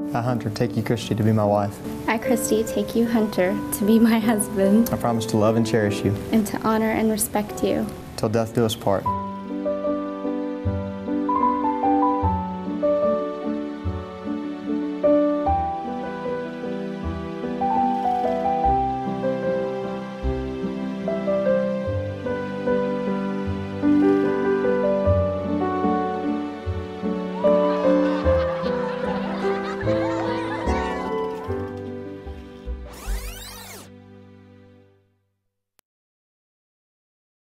I, Hunter, take you, Christy, to be my wife. I, Christy, take you, Hunter, to be my husband. I promise to love and cherish you. And to honor and respect you. Till death do us part.